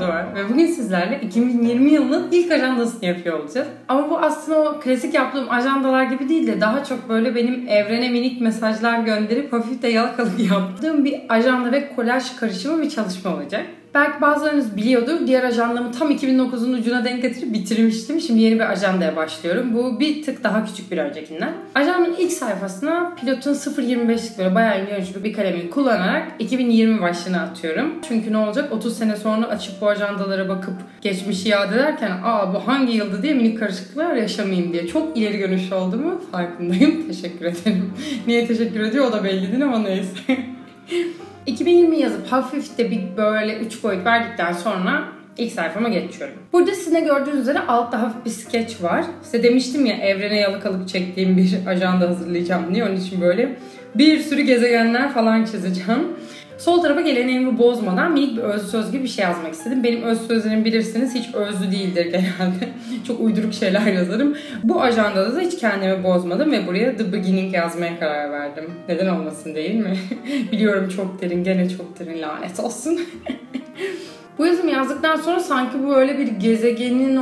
Doğan ve bugün sizlerle 2020 yılının ilk ajandasını yapıyor olacağız. Ama bu aslında o klasik yaptığım ajandalar gibi değil de daha çok böyle benim evrene minik mesajlar gönderip hafif de yalakalık yaptığım bir ajanda ve kolaj karışımı bir çalışma olacak. Belki bazılarınız biliyordur. Diğer ajandamı tam 2009'un ucuna denk getirip bitirmiştim. Şimdi yeni bir ajandaya başlıyorum. Bu bir tık daha küçük bir öncekinden. Ajandanın ilk sayfasına Pilot'un 0.25'lik böyle bayağı ince ölçülü bir kalemini kullanarak 2020 başlığını atıyorum. Çünkü ne olacak? 30 sene sonra açıp bu ajandalara bakıp geçmişi yad ederken bu hangi yıldı diye minik karışıklıklar yaşamayayım diye. Çok ileri görüşlü olduğumu farkındayım. Teşekkür ederim. Niye teşekkür ediyor o da belli değil ama neyse. 2020 yazıp hafif de bir böyle 3 boyut verdikten sonra ilk sayfama geçiyorum. Burada sizin de gördüğünüz üzere altta hafif bir skeç var. Size demiştim ya evrene yalakalık çektiğim bir ajanda hazırlayacağım diye. Onun için böyle bir sürü gezegenler falan çizeceğim. Sol tarafa geleneğimi bozmadan minik bir özlü söz gibi bir şey yazmak istedim. Benim öz sözlerimi bilirsiniz hiç özlü değildir genelde. Çok uyduruk şeyler yazarım. Bu ajandada da hiç kendimi bozmadım ve buraya The Beginning yazmaya karar verdim. Neden olmasın değil mi? Biliyorum çok derin, gene çok derin, lanet olsun. Bu yazımı yazdıktan sonra sanki bu böyle bir gezegenin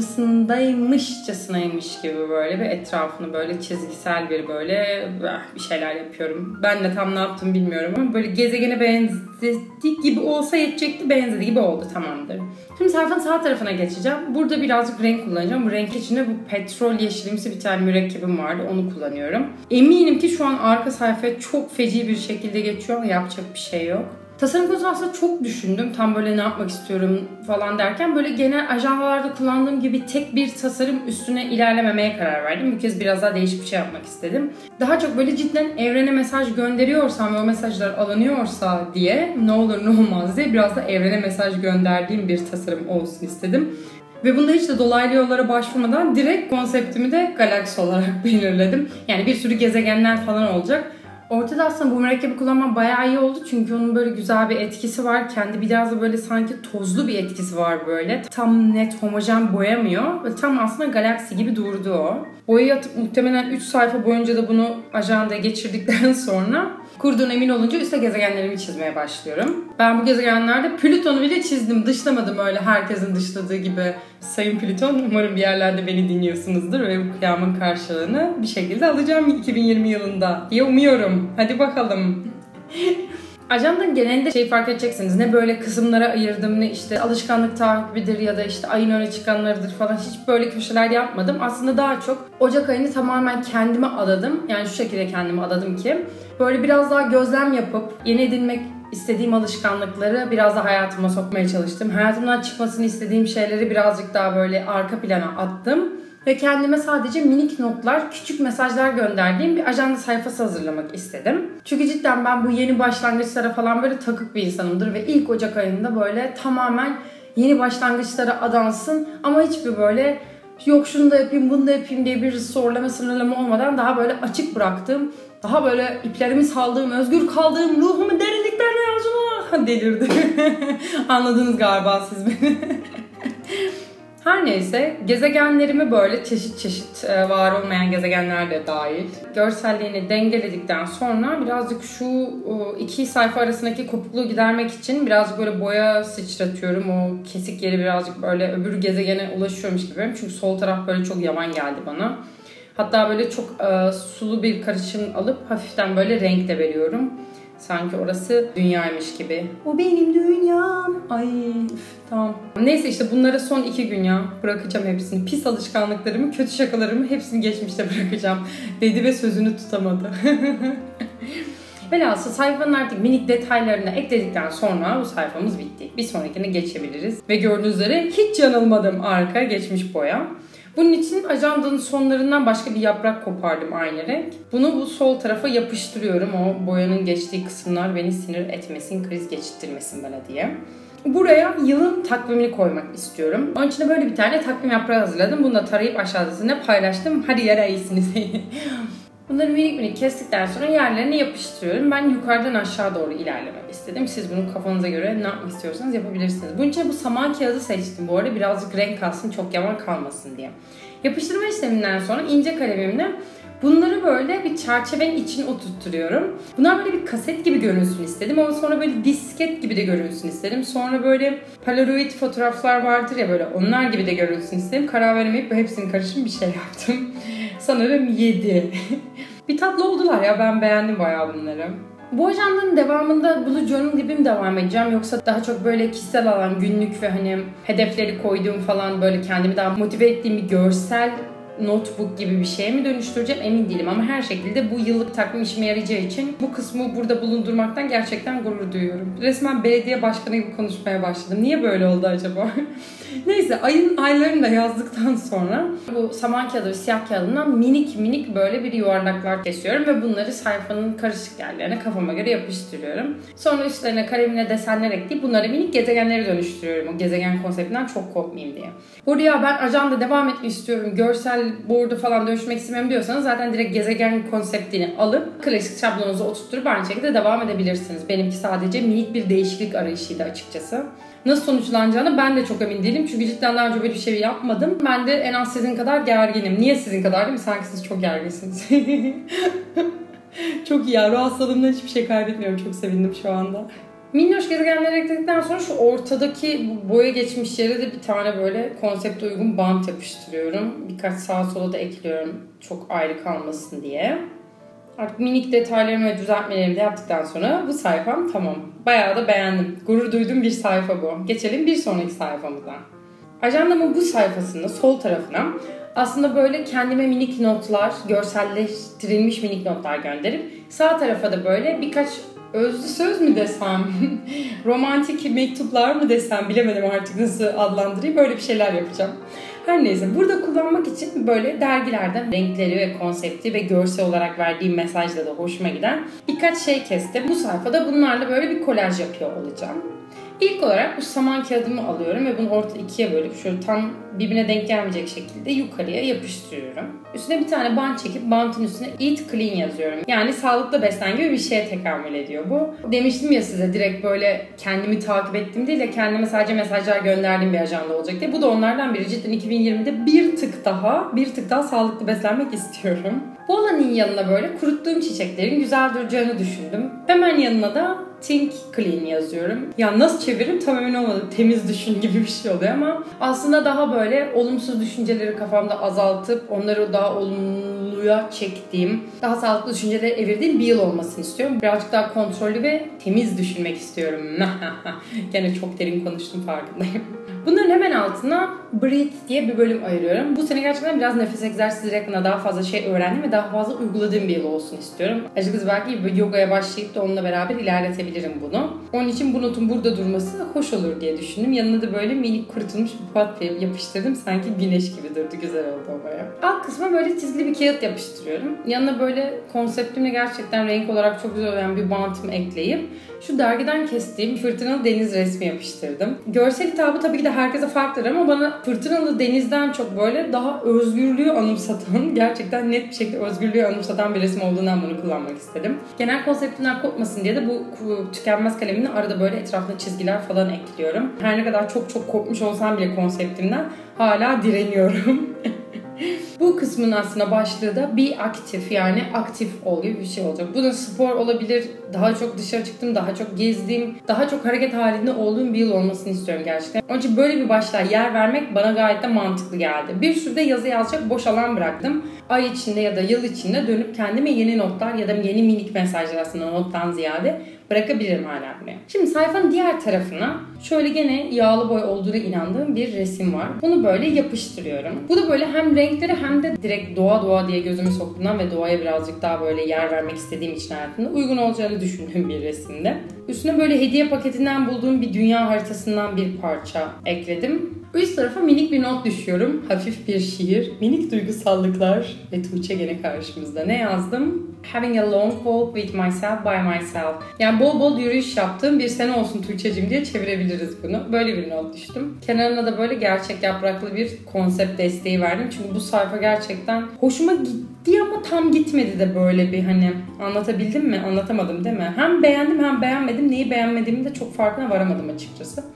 ortasındaymışçasınaymış gibi böyle bir etrafını böyle çizgisel bir böyle bir şeyler yapıyorum. Ben de tam ne yaptım bilmiyorum ama böyle gezegene benzedi gibi olsa yetecekti, benzedi gibi oldu, tamamdır. Şimdi sayfanın sağ tarafına geçeceğim. Burada birazcık renk kullanacağım. Bu renk içinde bu petrol yeşilimsi bir tane mürekkebim vardı, onu kullanıyorum. Eminim ki şu an arka sayfaya çok feci bir şekilde geçiyor ama yapacak bir şey yok. Tasarım konusunda aslında çok düşündüm. Tam böyle ne yapmak istiyorum falan derken böyle genel ajandalarda kullandığım gibi tek bir tasarım üstüne ilerlememeye karar verdim. Bu kez biraz daha değişik bir şey yapmak istedim. Daha çok böyle cidden evrene mesaj gönderiyorsam ve o mesajlar alınıyorsa diye ne olur ne olmaz diye biraz da evrene mesaj gönderdiğim bir tasarım olsun istedim. Ve bunda hiç de dolaylı yollara başvurmadan direkt konseptimi de galaksi olarak belirledim. Yani bir sürü gezegenler falan olacak. Ortada aslında bu mürekkebi kullanmam bayağı iyi oldu çünkü onun böyle güzel bir etkisi var. Kendi biraz da böyle sanki tozlu bir etkisi var böyle. Tam net homojen boyamıyor ve tam aslında galaksi gibi durdu o. Boyayı atıp muhtemelen 3 sayfa boyunca da bunu ajandaya geçirdikten sonra kurduğuna emin olunca üstte gezegenlerimi çizmeye başlıyorum. Ben bu gezegenlerde Plüton'u bile çizdim. Dışlamadım öyle herkesin dışladığı gibi. Sayın Plüton, umarım bir yerlerde beni dinliyorsunuzdur ve bu kıyamın karşılığını bir şekilde alacağım 2020 yılında diye umuyorum. Hadi bakalım. Ajandanın genelinde fark edeceksiniz. Ne böyle kısımlara ayırdım, ne işte alışkanlık takibidir ya da işte ayın öne çıkanlarıdır falan, hiç böyle köşeler yapmadım. Aslında daha çok Ocak ayını tamamen kendime adadım. Yani şu şekilde kendime adadım ki böyle biraz daha gözlem yapıp yeni edinmek istediğim alışkanlıkları biraz da hayatıma sokmaya çalıştım. Hayatımdan çıkmasını istediğim şeyleri birazcık daha böyle arka plana attım. Ve kendime sadece minik notlar, küçük mesajlar gönderdiğim bir ajanda sayfası hazırlamak istedim. Çünkü cidden ben bu yeni başlangıçlara falan böyle takık bir insanımdır ve ilk Ocak ayında böyle tamamen yeni başlangıçlara adansın ama hiçbir böyle yok şunu da yapayım, bunu da yapayım diye bir zorlama, sınırlama olmadan daha böyle açık bıraktığım, daha böyle iplerimi saldığım, özgür kaldığım, ruhumu derinliklerine yolculuğa delirdi. Anladınız galiba siz beni. Her neyse, gezegenlerimi böyle çeşit çeşit var olmayan gezegenler de dahil görselliğini dengeledikten sonra birazcık şu iki sayfa arasındaki kopukluğu gidermek için birazcık böyle boya sıçratıyorum. O kesik yeri birazcık böyle öbür gezegene ulaşıyormuş gibi. Çünkü sol taraf böyle çok yavan geldi bana. Hatta böyle çok sulu bir karışım alıp hafiften böyle renk de veriyorum. Sanki orası dünyaymış gibi. O benim dünyam. Ay tamam. Neyse işte bunlara son 2 gün ya. Bırakacağım hepsini. Pis alışkanlıklarımı, kötü şakalarımı hepsini geçmişte bırakacağım. Dedi ve sözünü tutamadı. Velhasıl sayfanın artık minik detaylarını ekledikten sonra bu sayfamız bitti. Bir sonrakine geçebiliriz. Ve gördüğünüz üzere hiç yanılmadım, arka geçmiş boya. Bunun için ajandanın sonlarından başka bir yaprak kopardım aynı renk. Bunu bu sol tarafa yapıştırıyorum. O boyanın geçtiği kısımlar beni sinir etmesin, kriz geçirtmesin bana diye. Buraya yılın takvimini koymak istiyorum. Onun için de böyle bir tane takvim yaprağı hazırladım. Bunu da tarayıp aşağıda sizinle paylaştım. Hadi yere iyisiniz. Bunları minik minik kestikten sonra yerlerine yapıştırıyorum. Ben yukarıdan aşağı doğru ilerlemek istedim. Siz bunu kafanıza göre ne yapmak istiyorsanız yapabilirsiniz. Bunun için bu saman kağıdı seçtim bu arada. Birazcık renk alsın, çok yavan kalmasın diye. Yapıştırma işleminden sonra ince kalemimle Bunları böyle bir çerçevenin içine oturtturuyorum. Bunlar böyle bir kaset gibi görünsün istedim ama sonra böyle disket gibi de görünsün istedim. Sonra böyle polaroid fotoğraflar vardır ya, böyle onlar gibi de görünsün istedim. Karar veremeyip hepsini karışım bir şey yaptım. Sanırım 7. Bir tatlı oldular ya, ben beğendim bayağı bunları. Bu ajandanın devamında bullet journal gibi mi devam edeceğim, yoksa daha çok böyle kişisel alan, günlük ve hani hedefleri koyduğum falan, böyle kendimi daha motive ettiğim bir görsel notebook gibi bir şeye mi dönüştüreceğim emin değilim, ama her şekilde bu yıllık takvim işime yarayacağı için bu kısmı burada bulundurmaktan gerçekten gurur duyuyorum. Resmen belediye başkanı gibi konuşmaya başladım. Niye böyle oldu acaba? Neyse, aylarını da yazdıktan sonra bu saman kağıdı ve siyah kağıdından minik böyle bir yuvarlaklar kesiyorum ve bunları sayfanın karışık yerlerine kafama göre yapıştırıyorum. Sonra üstlerine kalemine desenler ekleyip bunları minik gezegenlere dönüştürüyorum. O gezegen konseptinden çok kopmayayım diye. Buraya ben ajanda devam etmek istiyorum, görsel board'u falan dönüşmek istemiyorum diyorsanız zaten direkt gezegen konseptini alıp klasik şablonunuza oturtturup aynı şekilde devam edebilirsiniz. Benimki sadece minik bir değişiklik arayışıydı açıkçası. Nasıl sonuçlanacağını ben de çok emin değilim. Çünkü cidden daha önce böyle bir şey yapmadım. Ben de en az sizin kadar gerginim. Niye sizin kadar değil mi? Sanki siz çok gerginsiniz. Çok iyi ya. Ruh hastalığımdan hiçbir şey kaybetmiyorum. Çok sevindim şu anda. Minnoş gezegenleri ekledikten sonra şu ortadaki boya geçmiş yere de bir tane böyle konsepte uygun bant yapıştırıyorum. Birkaç sağa sola da ekliyorum. Çok ayrı kalmasın diye. Artık minik detaylarımı ve düzeltmelerimi de yaptıktan sonra bu sayfam tamam. Bayağı da beğendim. Gurur duyduğum bir sayfa bu. Geçelim bir sonraki sayfamıza. Ajandamın bu sayfasında sol tarafına aslında böyle kendime minik notlar, görselleştirilmiş minik notlar gönderip sağ tarafa da böyle birkaç özlü söz mü desem, romantik mektuplar mı desem, bilemedim artık nasıl adlandırayım, böyle bir şeyler yapacağım. Her neyse, burada kullanmak için böyle dergilerden renkleri ve konsepti ve görsel olarak verdiğim mesajla da hoşuma giden birkaç şey kestim. Bu sayfada bunlarla böyle bir kolaj yapıyor olacağım. İlk olarak bu saman kağıdımı alıyorum ve bunu orta ikiye bölüp şöyle tam birbirine denk gelmeyecek şekilde yukarıya yapıştırıyorum. Üstüne bir tane bant çekip bantın üstüne Eat Clean yazıyorum. Yani sağlıklı beslen gibi bir şeye tekamül ediyor bu. Demiştim ya size, direkt böyle kendimi takip ettiğim değil de kendime sadece mesajlar gönderdiğim bir ajanda olacak diye. Bu da onlardan biri. Cidden 2020'de bir tık daha sağlıklı beslenmek istiyorum. Bu alanın yanına böyle kuruttuğum çiçeklerin güzel duracağını düşündüm. Hemen yanına da Think Clean yazıyorum. Ya nasıl çeviririm tam emin olmadım. Temiz düşün gibi bir şey oluyor ama aslında daha böyle olumsuz düşünceleri kafamda azaltıp onları daha olumluya çektiğim, daha sağlıklı düşüncelere evirdiğim bir yıl olmasını istiyorum. Birazcık daha kontrollü ve temiz düşünmek istiyorum. Gene çok derin konuştum, farkındayım. Bunların hemen altına Breathe diye bir bölüm ayırıyorum. Bu sene gerçekten biraz nefes egzersizleri hakkında daha fazla şey öğrendim ve daha fazla uyguladığım bir yıl olsun istiyorum. Açıkçası belki yogaya başlayıp da onunla beraber ilerletebilirim bunu. Onun için bu notun burada durması hoş olur diye düşündüm. Yanına da böyle minik kurutulmuş bir pat yapıştırdım. Sanki güneş gibi durdu. Güzel oldu o baya. Alt kısma böyle çizgili bir kağıt yapıştırıyorum. Yanına böyle konseptimle gerçekten renk olarak çok güzel olan bir bantımı ekleyip şu dergiden kestiğim fırtınalı deniz resmi yapıştırdım. Görsel hitabı tabii ki de herkese farklıdır ama bana fırtınalı denizden çok böyle daha özgürlüğü anımsatan, gerçekten net bir şekilde özgürlüğü anımsatan bir resim olduğundan bunu kullanmak istedim. Genel konseptimden kopmasın diye de bu tükenmez kalemine arada böyle etrafına çizgiler falan ekliyorum. Her ne kadar çok kopmuş olsam bile konseptimden hala direniyorum. Bu kısmın aslında başlığı da be active, yani aktif ol gibi bir şey olacak. Bu da spor olabilir, daha çok dışarı çıktım, daha çok gezdim, daha çok hareket halinde olduğum bir yıl olmasını istiyorum gerçekten. Onun için böyle bir başlığa yer vermek bana gayet de mantıklı geldi. Bir sürü de yazı yazacak boş alan bıraktım. Ay içinde ya da yıl içinde dönüp kendime yeni notlar ya da yeni minik mesajlar, aslında nottan ziyade bırakabilirim hala buraya. Şimdi sayfanın diğer tarafına şöyle gene yağlı boya olduğuna inandığım bir resim var. Bunu böyle yapıştırıyorum. Bu da böyle hem renkleri hem de direkt doğa diye gözümü soktuğumdan ve doğaya birazcık daha böyle yer vermek istediğim için hayatımda uygun olacağını düşündüğüm bir resimde. Üstüne böyle hediye paketinden bulduğum bir dünya haritasından bir parça ekledim. Üst tarafa minik bir not düşüyorum. Hafif bir şiir, minik duygusallıklar ve Tuğçe gene karşımızda. Ne yazdım? Having a long walk with myself by myself. Yani bol bol yürüyüş yaptığım bir sene olsun Tuğçe'cim diye çevirebiliriz bunu. Böyle bir not düştüm. Kenarına da böyle gerçek yapraklı bir konsept desteği verdim. Çünkü bu sayfa gerçekten hoşuma gitti ama tam gitmedi de, böyle bir hani anlatabildim mi? Anlatamadım değil mi? Hem beğendim hem beğenmedim. Neyi beğenmediğimi de çok farkına varamadım açıkçası.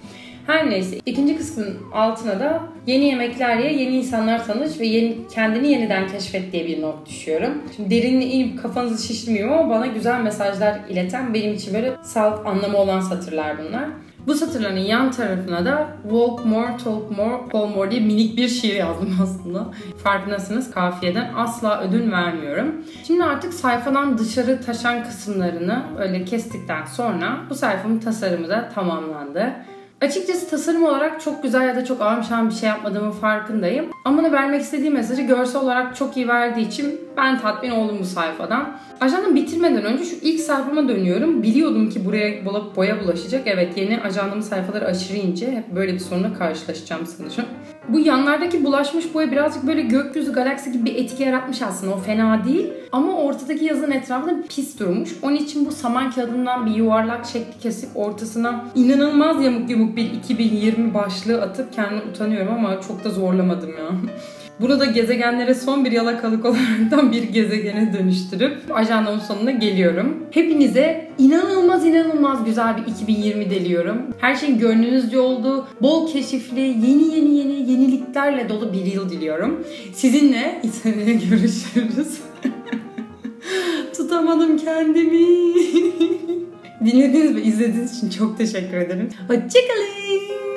Her neyse, ikinci kısmın altına da yeni yemekler ye, yeni insanlar tanış ve kendini yeniden keşfet diye bir not düşüyorum. Şimdi derinliğe inip kafanızı şişirmiyorum ama bana güzel mesajlar ileten, benim için böyle salt anlamı olan satırlar bunlar. Bu satırların yan tarafına da Walk More, Talk More, Call More diye minik bir şiir yazdım aslında. Farkındasınız, kafiyeden asla ödün vermiyorum. Şimdi artık sayfadan dışarı taşan kısımlarını öyle kestikten sonra bu sayfamın tasarımı da tamamlandı. Açıkçası tasarım olarak çok güzel ya da çok ağırmışan bir şey yapmadığımın farkındayım. Ama da vermek istediğim mesajı görsel olarak çok iyi verdiği için ben tatmin oldum bu sayfadan. Ajandanı bitirmeden önce şu ilk sayfama dönüyorum. Biliyordum ki buraya boya bulaşacak. Evet, yeni ajandamın sayfaları aşırı ince. Hep böyle bir sorunla karşılaşacağım sanırım. Bu yanlardaki bulaşmış boya birazcık böyle gökyüzü galaksi gibi bir etki yaratmış aslında. O fena değil. Ama ortadaki yazının etrafında pis durmuş. Onun için bu saman kağıdından bir yuvarlak şekli kesip ortasına inanılmaz yamuk yumuk bir 2020 başlığı atıp kendime utanıyorum ama çok da zorlamadım ya. Bunu da gezegenlere son bir yalakalık olaraktan bir gezegene dönüştürüp ajandamın sonuna geliyorum. Hepinize inanılmaz güzel bir 2020 diliyorum. Her şeyin gönlünüzce olduğu, bol keşifli, yeniliklerle dolu bir yıl diliyorum. Sizinle seneye görüşürüz. Tutamadım kendimi. Dinlediğiniz ve izlediğiniz için çok teşekkür ederim. Hoşçakalın.